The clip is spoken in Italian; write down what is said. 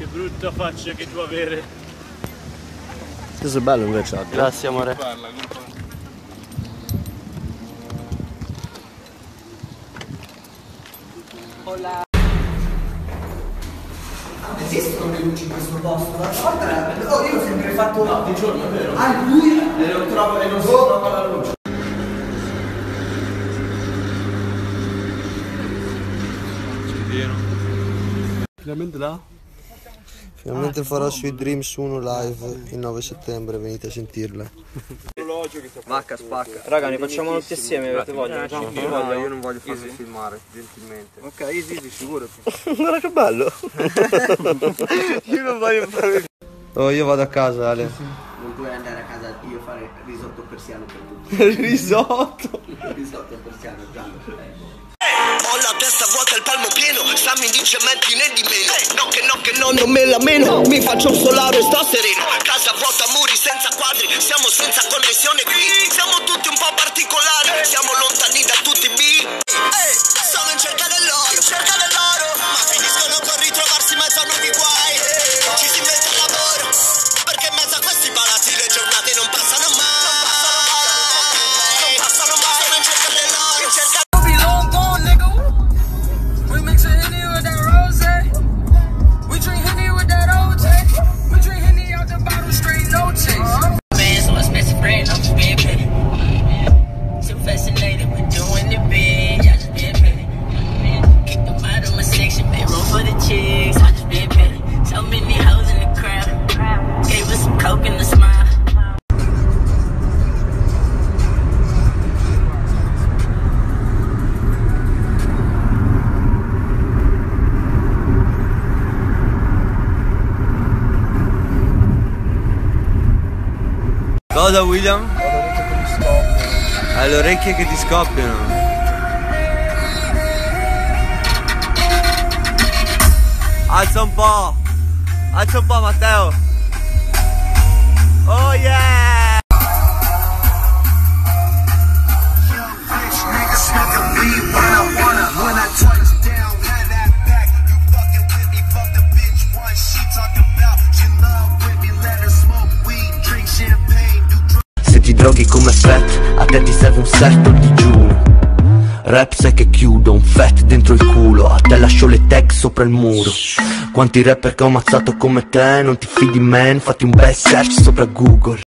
brutta faccia che tu avere. Questo è bello invece. Grazie amore. Hola. Esistono le luci in questo posto? Oh, io ho sempre fatto. No, di giorno, è vero? Ah, buio! E non trovo, e non si trova la luce. Finalmente là? Finalmente farò Sweet Dreams 1 live il 9 settembre, venite a sentirla. Vacca, spacca. Raga, ne facciamo tutti assieme, avete voglia? No, io non voglio farmi filmare, gentilmente. Ok, easy, figurati. Guarda che bello! Io non voglio farmi. Oh, io vado a casa, Ale. Non puoi andare a casa io a fare risotto persiano per tutti. Risotto! Risotto persiano, Gianni. Ho la testa vuota, il palmo pieno, stammi di cementi né di meno. No che no, non me la meno. Mi faccio un solare e sto sereno. Casa vuota, muri senza quadri. Siamo senza connessione qui. Siamo tutti un po' particolari. Siamo lontani da tutti i B. Sono in cerca dell'oro, ma finiscono con ritrovarsi in mezzo a nuovi guai. Ci si inventa il lavoro, perché in mezzo a questi palazzi le giornate non passano mai. Sono in cerca dell'oro, in cerca. Cosa, William? Hai le orecchie che ti scoppiano. Alza un po', Matteo. Oh yeah! Se ti droghi come Fat, a te ti serve un certo digiuno. Rap sai che chiudo, un fat dentro il culo. A te lascio le tag sopra il muro. Quanti rapper che ho ammazzato come te, non ti fidi man, fatti un bel search sopra Google.